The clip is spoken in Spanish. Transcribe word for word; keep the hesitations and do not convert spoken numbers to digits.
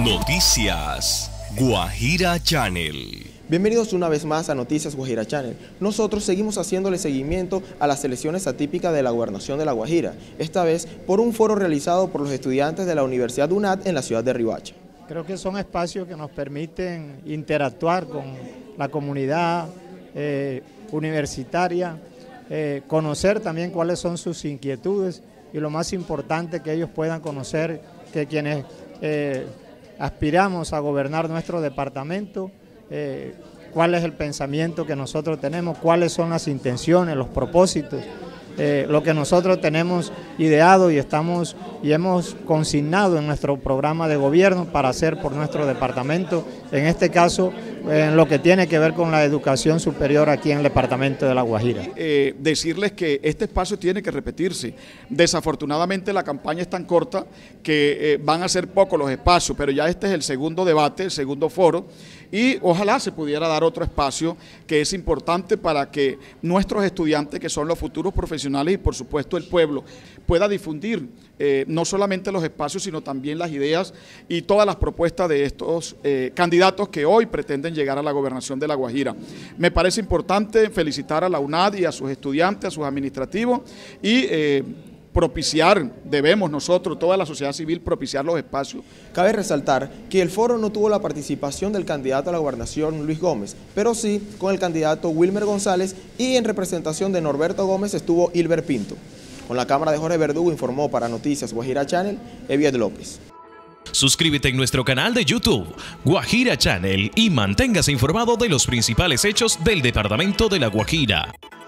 Noticias Guajira Channel. Bienvenidos una vez más a Noticias Guajira Channel. Nosotros seguimos haciéndole seguimiento a las elecciones atípicas de la Gobernación de La Guajira, esta vez por un foro realizado por los estudiantes de la Universidad UNAD en la ciudad de Riohacha. Creo que son espacios que nos permiten interactuar con la comunidad eh, universitaria, eh, conocer también cuáles son sus inquietudes y lo más importante, que ellos puedan conocer que quienes eh, aspiramos a gobernar nuestro departamento, Eh, cuál es el pensamiento que nosotros tenemos, cuáles son las intenciones, los propósitos, eh, lo que nosotros tenemos ideado y estamos y hemos consignado en nuestro programa de gobierno para hacer por nuestro departamento, en este caso en lo que tiene que ver con la educación superior aquí en el departamento de La Guajira. Eh, decirles que este espacio tiene que repetirse. Desafortunadamente la campaña es tan corta que eh, van a ser pocos los espacios, pero ya este es el segundo debate, el segundo foro, y ojalá se pudiera dar otro espacio que es importante para que nuestros estudiantes, que son los futuros profesionales y por supuesto el pueblo, pueda difundir eh, no solamente los espacios, sino también las ideas y todas las propuestas de estos eh, candidatos que hoy pretenden llegar a la gobernación de La Guajira. Me parece importante felicitar a la UNAD y a sus estudiantes, a sus administrativos y eh, propiciar, debemos nosotros, toda la sociedad civil, propiciar los espacios. Cabe resaltar que el foro no tuvo la participación del candidato a la gobernación Luis Gómez, pero sí con el candidato Wilmer González, y en representación de Norberto Gómez estuvo Hilbert Pinto. Con la cámara de Jorge Verdugo informó para Noticias Guajira Channel, Eviet López. Suscríbete en nuestro canal de YouTube, Guajira Channel, y manténgase informado de los principales hechos del departamento de La Guajira.